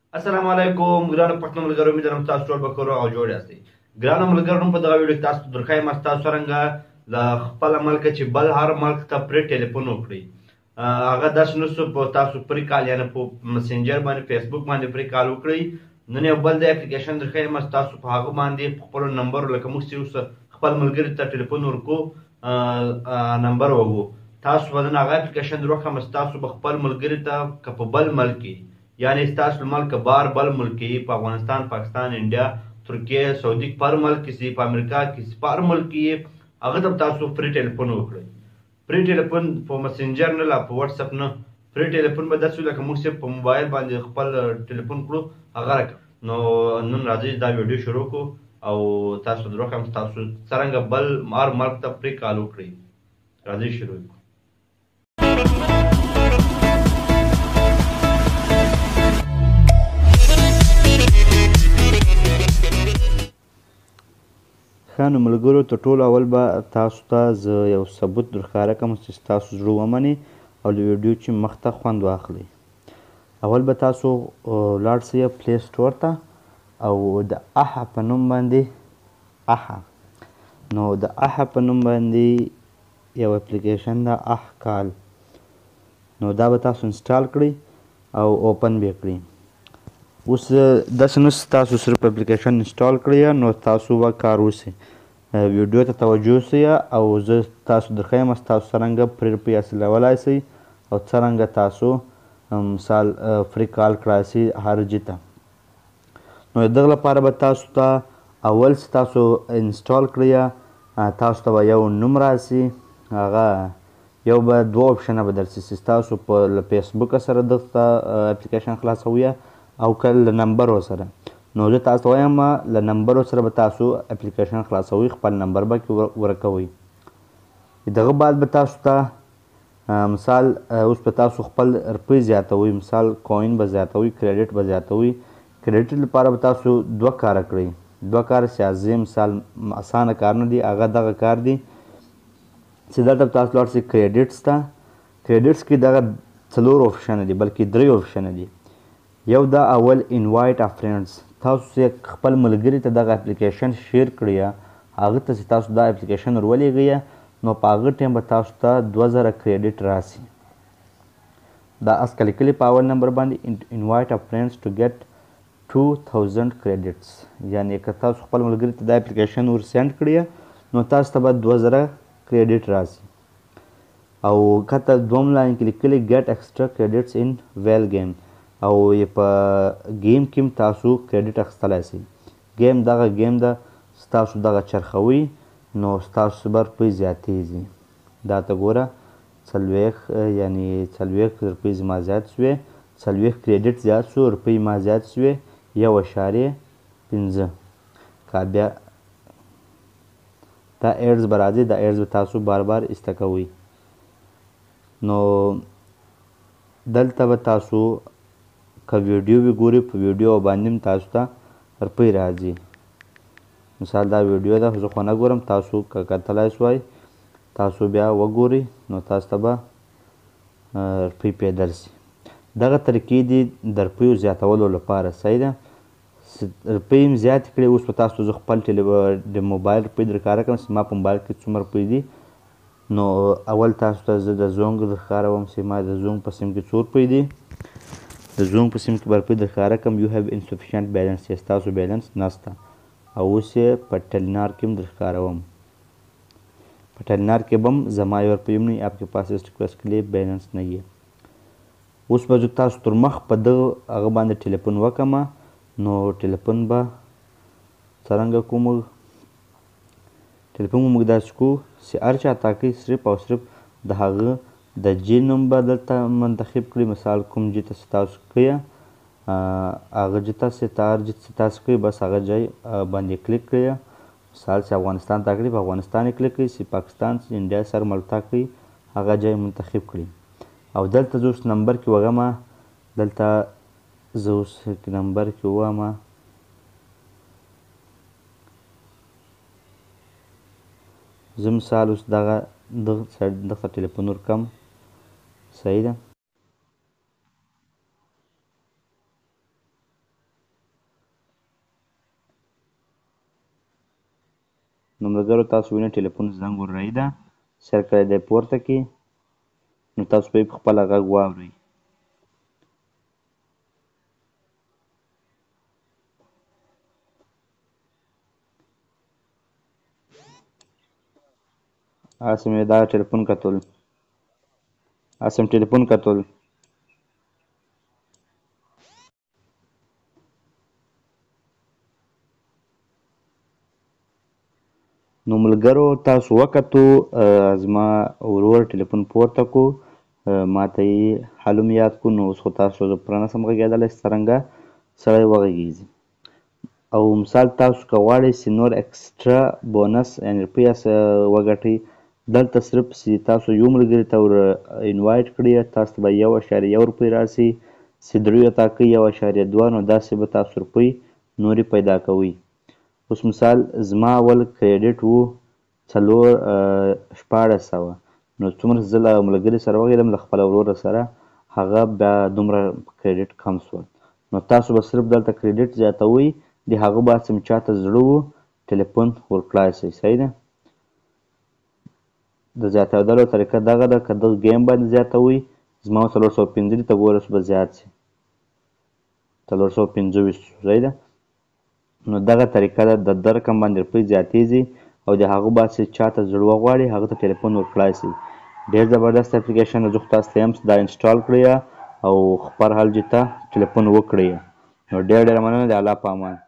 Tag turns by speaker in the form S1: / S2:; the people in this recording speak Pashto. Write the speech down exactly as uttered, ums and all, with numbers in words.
S1: السلام علیکم ګرانو پښتنو ملګرو، امید لرم تاسو ټول به کور او جوړ یاستئ. ګرانو ملګرو، نن په دغه ویډیو کې تاسو ته درښایم چې تاسو څرنګه له خپله ملکه چې بل هر ملک ته پرې ټلیفون وکړئ. هغه داسې نه سو په تاسو پرې کال یعنې په مسنجر باندې فیسبوک باندې پرې کال وکړئ. نن یو بل د اپلیکیشن درښایم چې تاسو په هغه باندې په خپلو نمبرو لکه موږ چې اوس خپل ملګري ته ټلیفون ورکو نمبر ووهو، تاسو به نن هغه اپلیکیشن در وښیم چې تاسو به خپل ملګري ته که په بل ملک کې یعنی ستاسو ملک بار بل ملک کې په افغانستان، پاکستان، انډیا، ترکیه، سعودي په هر ملک کې په امریکا کې په هر ملک کې هغه ته تاسو فری ټلیفون وکړئ. فری ټلیفون په مسنجر نه، لا په واتس اپ نه، فری ټلیفون به داسې لکه موږ چې په موبایل باندې خپل ټلیفون کړو هغه راکړه. نو نن راځئ دا ویډیو شروع کړو او تاسو در وښیم تاسو څرنګه بل هر ملک ته فری کال وکړئ. راځئ شروع کړو. ښه نو ملګرو، تر ټولو اول به تاسو ته زه یو ثبوت درښکاره کړم چې ستاسو زړه ومني او له ویډیو چې مخ ته خوند واخلئ. اول به تاسو ولاړ سئ پلی سټور ته او د احا په نوم باندې احا نو د احا په نوم باندې یو اپلیکیشن ده اح کال، نو دا به تاسو انسټال کړئ او اوپن به یې کړئ. اوس داسې نه چې تاسو صرف اپلیکیشن انسټال کړئ نو تاسو به کار وسئ. ویډیو ته توجه سئ او زه تاسو درښیم چې تاسو څرنګه پرې روپۍ حاصلولی سئ او څرنګه تاسو مثال فری کال کړای سئ هر جي ته. نو د دغه لپاره به تاسو ته اول چې تاسو انسټال کړئ تاسو ته به یو نوم راسي، هغه یو به دوه اپشنه به درسي چې تاسو په له فیسبوکه سره دغه اپلیکیشن خلاصوئ او که له نمبرو سره. نو زه تاسو ته وایم له نمبرو سره به تاسو اپلیکیشن خلاصوئ، خپل نمبر به کې ورکوئ. دغه بعد به تاسو ته مثال اوس به تاسو خپل روپۍ زیاتوئ، مثال کوین به زیاتوئ، کریډټ به زیاتوئ. کریډټ لپاره به تاسو دوه کاره کړئ. دوه کاره سیازي مثال اسانه کار نه دی، هغه دغه کار دی چې دلته به تاسو لاړ شئ کریډټس ته. کریډټس کې دغه څلور اپشنه دي بلکې درې اپشنه دي. یو دا اول انوایټ ا فرینډز، تاسو چې خپل ملګري ته دغه اپلیکیشن شیر کړئ، هغه ته چې تاسو دا اپلیکیشن ور ولېږئ نو په هغه ټایم به تاسو ته دوه زره کریډټ راسي. دا اسکه لیکلي په اول نمبر باندې انوایټ ا فرینډز ټو ګیټ ټو تھاوزنډ کریډټس، یعنې که تاسو خپل ملګري ته دا اپلیکیشن ور سینډ کړئ نو تاسو ته به دوه زره کریډټ راسي. او کته دوم لاین کې لیکلي ګیټ ایکسټرا کریډټس ان ویل گیم، او په گیم کې تاسو کریډټ اخیستلی شئ. گیم دغه گیم ده ستاسو دغه چرخوئ نو ستاسو به روپۍ زیاتېږي. دا ته ګوره څلوېښت یعنې څلوېښت روپۍ زما زیات سوې، څلوېښت کریډټ زیات سو، روپۍ ما زیات سوې یو اشاریې پنځه. که بیا دا ایډز به راځي، دا ایډز به تاسو بار بار ایسته کوئ. نو دلته به تاسو که ویډیو وي ګورئ، په ویډیو باندې هم تاسو ته روپۍ راځي. مثال دا ویډیو ده، زه خو نه ګورم، تاسو که کتلی سوای تاسو بیا وګورئ نو تاسو ته به روپۍ پرې درسي. دغه طریقې دي د روپیو زیاتولو لپاره، صحیح ده. روپۍ هم زیاتې کړې. اوس به تاسو ته زه خپل د موبایل روپۍ درښکاره کړم چې ما په موبایل کې څومره روپۍ دي. نو اول تاسو ته زه د زونګ درښکاروم چې ما د زونګ په سیم کې څو روپۍ دي. د زونګ په سیم کې به روپۍ درښکاره کړم. یو هیو انسفیشینټ بیلنس، چې ستاسو بیلنس نشته. او اوس یې په ټلنار کې هم درښکاروم. په ټلنار کې به هم زما یو روپۍ هم نه وي، آپ کے پاس اس ریکویسٹ کے لیے بیلنس نه وي. اوس به زه تاسو تر مخ په دغه هغه باندې ټلیفون وکړم. نو ټلیفون به څرنګه کوو؟ ټلیفون به موږ داسې کوو چې هر چا ټاکئ صرف او صرف د هغه د جي نوم به دلته منتخب کړئ. مثال کوم جي ته چې تاسو کوئ هغه جي ته چې هر جي چې تاسو کوئ بس هغه ځای باندې کلیک کړئ. مثال چې افغانستان ټاکئ په افغانستان یې کلیک کړئ، چې پاکستان چې انډیا سره ملک ټاکئ هغه ځای منتخب کړئ. او دلته زه اوس نمبر کې وږم، دلته زه اوس نمبر کې ووایم زه مثال اوس دغه دغه ټلیفون ورکړم، صحیح ده. نو ملګرو تاسو وینئ ټلیفون زنګ وررهي ده سر کلی دی پورته کړي نو تاسو به یې په خپله غږ واورئ. هسې مې دا ټلیفون کتل هسې مې ټلیفون کتل نو ملګرو تاسو وکتو زما ورور ټلیفون پورته کړو ما ته یې حالم یاد کړو نو اوس خو تاسو زه پوره نسم غږېدلی څرنګه سړی وغږېږي. او مثال تاسو که غواړئ چې نور اکسټرا بونس یعنې روپۍ وګټئ دلته صرف چې تاسو یو ملګري ته ور انوایټ کړئ تاسو ته به یو اشاریه یو روپۍ راسي چې دریو ته کوئ یو اشاریه دوه نو داسې به تاسو روپۍ نورې پیدا کوئ. اوس مثال زما اول کریډټ و څلور شپاړس سوه نو څومره چې زه له ملګري سره وغږېدم له خپله وروره سره هغه بیا دومره کریډټ کم شول. نو تاسو به صرف دلته کریډټ زیاتوئ د هغه بعد چې چاته زړه و ټلیفون ورکړای شئ. صحیح ده؟ د زیاتېدلو طریقه دغه ده که دغه ګیم باندې زیاتوئ زما څلور سوه پنځه دي ته ګوره به زیات شي څلور سوه پنځه ویشت. صحیح ده؟ نو دغه طریقه ده د ده رقم باندې روپۍ زیاتېږي او د هغه بعد چې چاته زړه وغواړي هغه ته ټلیفون ورکړای شئ. ډېر زبردست اپلیکیشن ده زه خو تاسو ته یم چې دا انسټال کړئ او خپر حال جته ټلیفون وکړئ. نو ډېر ډېره مننه د الله په امان.